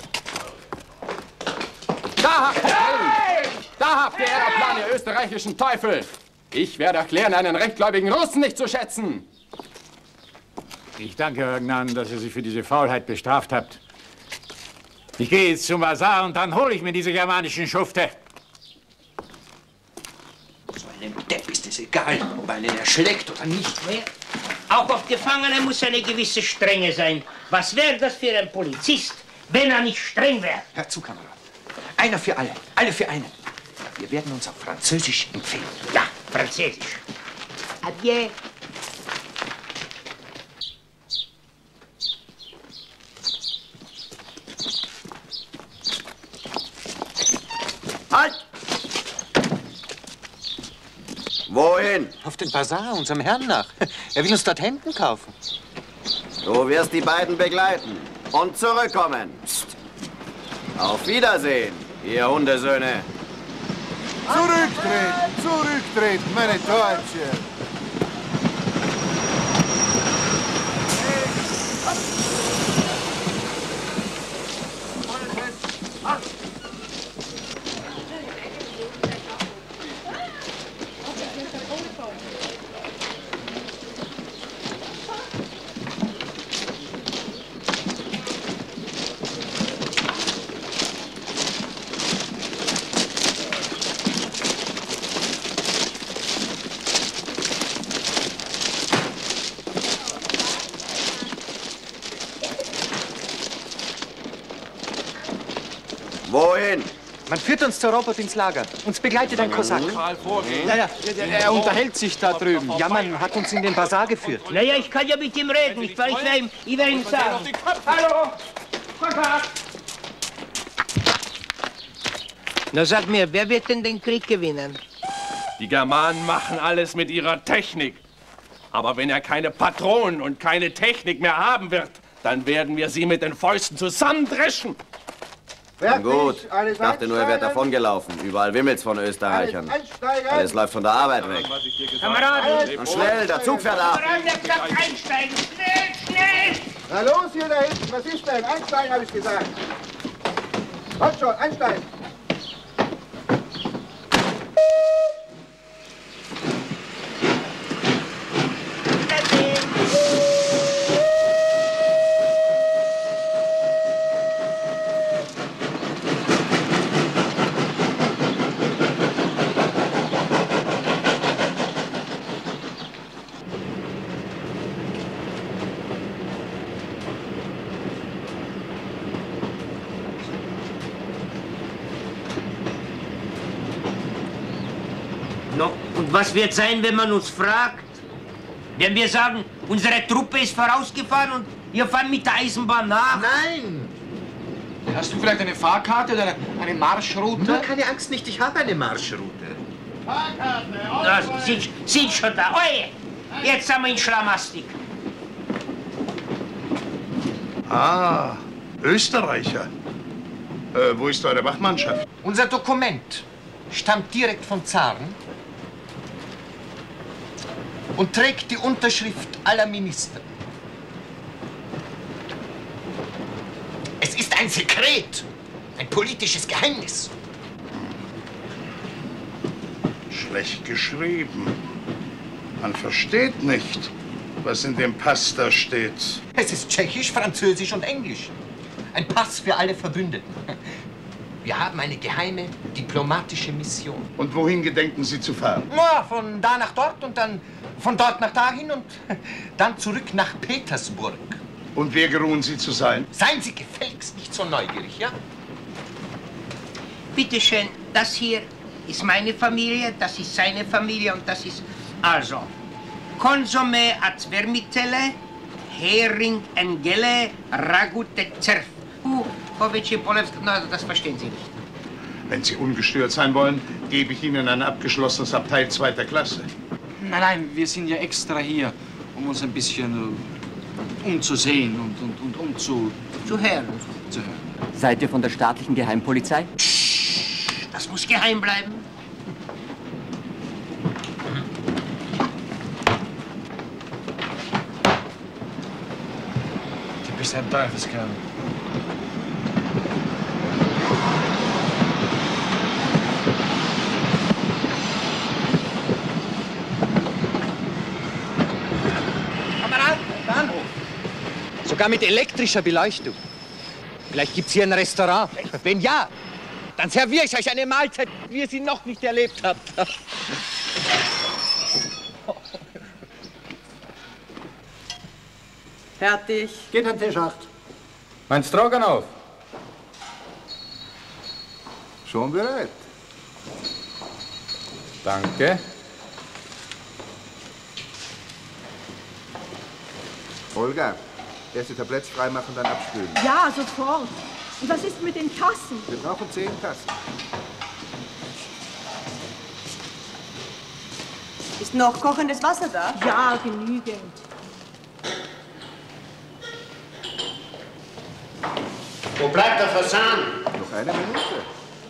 Da habt ihr Aeroplan, ihr österreichischen Teufel! Ich werde erklären, einen rechtgläubigen Russen nicht zu schätzen! Ich danke Herrn, dass ihr sich für diese Faulheit bestraft habt. Ich gehe jetzt zum Basar und dann hole ich mir diese germanischen Schufte. So einem Depp ist es egal, ob er einen erschlägt oder nicht. Auch auf Gefangene muss eine gewisse Strenge sein. Was wäre das für ein Polizist, wenn er nicht streng wäre? Hör zu, Kamerad. Einer für alle für einen. Wir werden uns auf Französisch empfehlen. Ja, Französisch. Adieu. Halt! Wohin? Auf den Basar, unserem Herrn nach. Er will uns dort Hemden kaufen. Du wirst die beiden begleiten und zurückkommen. Psst. Auf Wiedersehen, ihr Hundesöhne. Zurücktreten, meine Deutsche. Wohin? Man führt uns zur Robot ins Lager. Uns begleitet ein Kosak. Ja, er unterhält sich da drüben. Ja, man hat uns in den Basar geführt. Naja, ich kann ja mit ihm reden, nicht wahr? Ich werde ihm sagen. Hallo, Kosak! Na sag mir, wer wird denn den Krieg gewinnen? Die Germanen machen alles mit ihrer Technik. Aber wenn er keine Patronen und keine Technik mehr haben wird, dann werden wir sie mit den Fäusten zusammendreschen. Na gut, ich dachte nur, er wäre davongelaufen. Überall wimmelt's von Österreichern. Alles läuft von der Arbeit weg. Kameraden! Und schnell, der Zug fährt ab. Kameraden, der Platz einsteigen! Schnell! Na los, hier da hinten, was ist denn? Einsteigen, habe ich gesagt. Kommt schon, einsteigen. No, und was wird sein, wenn man uns fragt? Wenn wir sagen, unsere Truppe ist vorausgefahren und wir fahren mit der Eisenbahn nach? Nein! Hast du vielleicht eine Fahrkarte oder eine Marschroute? Nur keine Angst nicht, ich habe eine Marschroute. Das sind schon da. Oje! Jetzt sind wir in Schlamastik. Ah, Österreicher. Wo ist eure Wachmannschaft? Unser Dokument stammt direkt vom Zaren und trägt die Unterschrift aller Minister. Ein Sekret. Ein politisches Geheimnis. Schlecht geschrieben. Man versteht nicht, was in dem Pass da steht. Es ist Tschechisch, Französisch und Englisch. Ein Pass für alle Verbündeten. Wir haben eine geheime diplomatische Mission. Und wohin gedenken Sie zu fahren? Na, von da nach dort und dann von dort nach dahin und dann zurück nach Petersburg. Und wer geruhen Sie zu sein? Seien Sie gefälligst nicht so neugierig, ja? Bitte schön, das hier ist meine Familie, das ist seine Familie und das ist also Konsome at vermitele, Hering engele, Ragu de Zerf. Das verstehen Sie nicht. Wenn Sie ungestört sein wollen, gebe ich Ihnen ein abgeschlossenes Abteil 2. Klasse. Nein, nein, wir sind ja extra hier, um uns ein bisschen umzusehen und zu hören. Seid ihr von der staatlichen Geheimpolizei? Das muss geheim bleiben. Du bist ein Teufelskerl. Sogar mit elektrischer Beleuchtung. Vielleicht gibt's hier ein Restaurant. Wenn ja, dann serviere ich euch eine Mahlzeit, wie ihr sie noch nicht erlebt habt. Fertig. Geht an Tisch 8. Mein Stroganoff. Schon bereit. Danke. Olga, erst die Tabletts freimachen, dann abspülen. Ja, sofort. Und was ist mit den Tassen? Wir brauchen 10 Tassen. Ist noch kochendes Wasser da? Ja, genügend. Wo bleibt der Fasan? Noch eine Minute.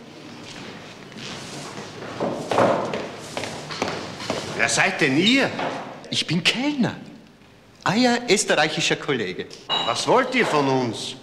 Wer seid denn ihr? Ich bin Kellner. Euer österreichischer Kollege. Was wollt ihr von uns?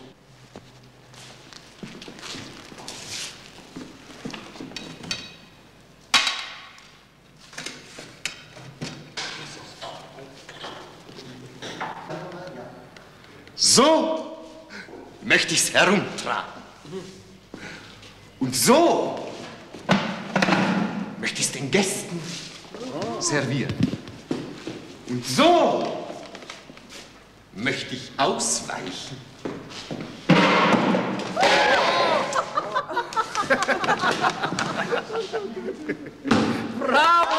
So möchte ich's herumtragen. Und so möchte ich's den Gästen servieren. Und so möchte ich ausweichen. Bravo!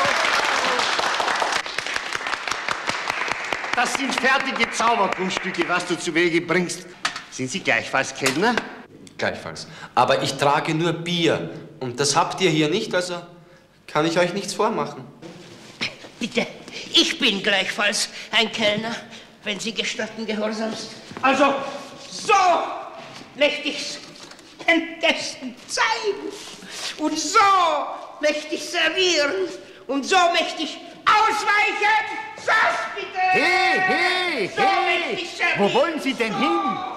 Das sind fertige Zauberkunststücke, was du zu Wege bringst. Sind Sie gleichfalls Kellner? Gleichfalls. Aber ich trage nur Bier. Und das habt ihr hier nicht, also kann ich euch nichts vormachen. Bitte, ich bin gleichfalls ein Kellner, wenn Sie gestatten, gehorsamst. Also, so möchte ich's den Gästen zeigen. Und so möchte ich servieren. Und so möchte ich ausweichen. Saß bitte! Hey, hey, so hey! möchte ich servieren. Wo wollen Sie denn hin?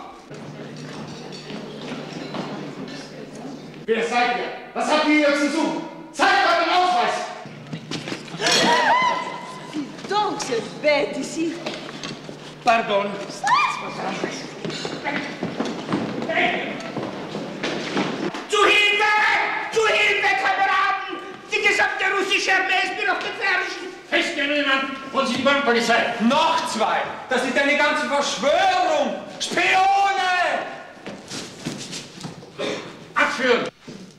Wer seid ihr? Was habt ihr hier zu suchen? Zeigt euren Ausweis! Donc, c'est bête ici. Pardon. Zu Hilfe! Zu Hilfe, Kameraden! Die gesamte russische Armee ist mir auf den Fersen. Festgenommen und Sie die Polizei. Noch 2. Das ist eine ganze Verschwörung. Spione! Abführen!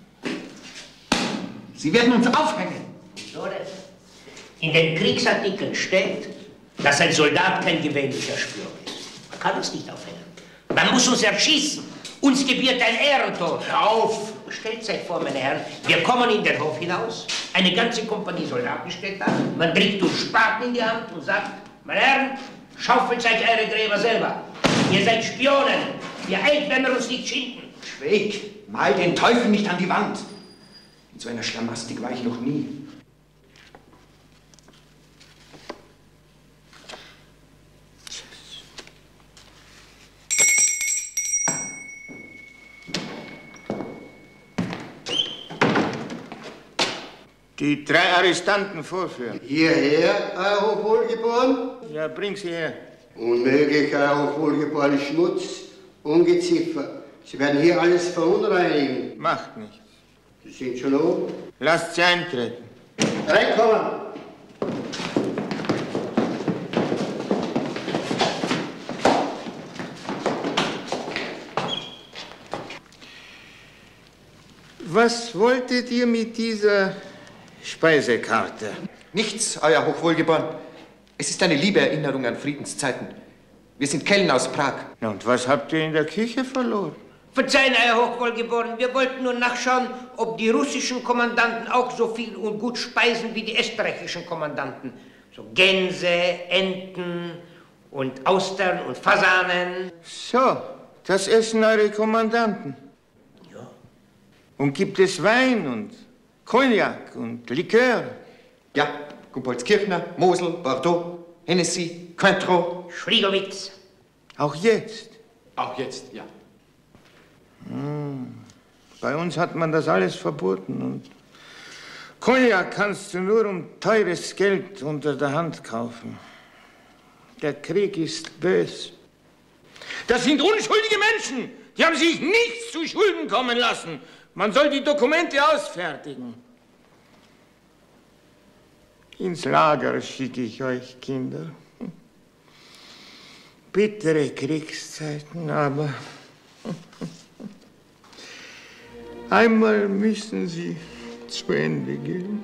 Sie werden uns aufhängen. In den Kriegsartikeln steht, dass ein Soldat kein gewöhnlicher Spion ist. Man kann uns nicht aufhängen. Man muss uns erschießen. Uns gebührt ein Ehrentod. Hör auf! Stellt euch vor, meine Herren, wir kommen in den Hof hinaus, eine ganze Kompanie Soldaten steht da, man kriegt uns Spaten in die Hand und sagt, meine Herren, schaufelt euch eure Gräber selber. Ihr seid Spionen. Wir eilt, wenn wir uns nicht schinden. Schweig, mal den Teufel nicht an die Wand. In so einer Schlamastik war ich noch nie. Die 3 Arrestanten vorführen. Hierher, Euer Hochwohlgeboren? Ja, bring sie her. Unmöglich, Euer Hochwohlgeboren. Schmutz, Ungeziefer. Sie werden hier alles verunreinigen. Macht nichts. Sie sind schon oben. Lasst sie eintreten. Reinkommen! Was wolltet ihr mit dieser Speisekarte? Nichts, Euer Hochwohlgeboren. Es ist eine liebe Erinnerung an Friedenszeiten. Wir sind Kellen aus Prag. Und was habt ihr in der Küche verloren? Verzeihen, Euer Hochwohlgeboren, wir wollten nur nachschauen, ob die russischen Kommandanten auch so viel und gut speisen wie die österreichischen Kommandanten. So Gänse, Enten und Austern und Fasanen. So, das essen eure Kommandanten. Ja. Und gibt es Wein und Cognac und Likör? Ja, Gumpoldskirchner, Mosel, Bordeaux, Hennessy, Cointreau. Schliegowitz. Auch jetzt? Auch jetzt, ja. Bei uns hat man das alles verboten. Und Cognac kannst du nur um teures Geld unter der Hand kaufen. Der Krieg ist bös. Das sind unschuldige Menschen. Die haben sich nichts zu Schulden kommen lassen. Man soll die Dokumente ausfertigen. Ins Lager schicke ich euch, Kinder. Bittere Kriegszeiten, aber einmal müssen sie zu Ende gehen.